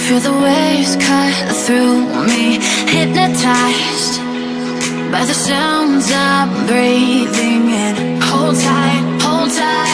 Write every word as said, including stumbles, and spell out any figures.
Feel the waves cut through me, hypnotized by the sounds I'm breathing in. Hold tight, hold tight.